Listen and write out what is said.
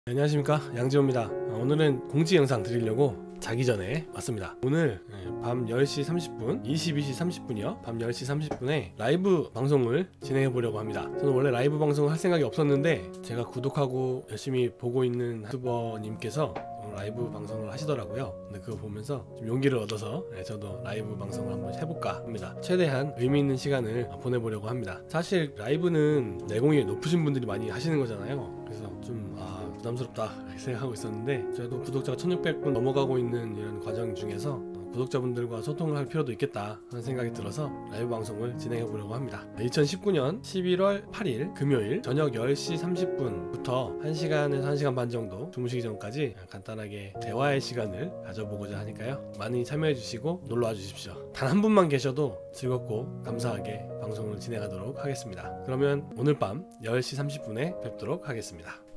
안녕하십니까, 양지호입니다. 오늘은 공지 영상 드리려고 자기 전에 왔습니다. 오늘 밤 10시 30분 22시 30분이요 밤 10시 30분에 라이브 방송을 진행해 보려고 합니다. 저는 원래 라이브 방송을 할 생각이 없었는데 제가 구독하고 열심히 보고 있는 유튜버님께서 라이브 방송을 하시더라고요. 근데 그거 보면서 좀 용기를 얻어서 저도 라이브 방송을 한번 해볼까 합니다. 최대한 의미 있는 시간을 보내보려고 합니다. 사실 라이브는 내공이 높으신 분들이 많이 하시는 거잖아요. 그래서 좀 부담스럽다 생각하고 있었는데, 저도 구독자가 1600분 넘어가고 있는 이런 과정 중에서 구독자분들과 소통을 할 필요도 있겠다 하는 생각이 들어서 라이브 방송을 진행해 보려고 합니다. 2019년 11월 8일 금요일 저녁 10시 30분부터 1시간에서 1시간 반 정도 주무시기 전까지 간단하게 대화의 시간을 가져보고자 하니까요, 많이 참여해 주시고 놀러와 주십시오. 단 한 분만 계셔도 즐겁고 감사하게 방송을 진행하도록 하겠습니다. 그러면 오늘 밤 10시 30분에 뵙도록 하겠습니다.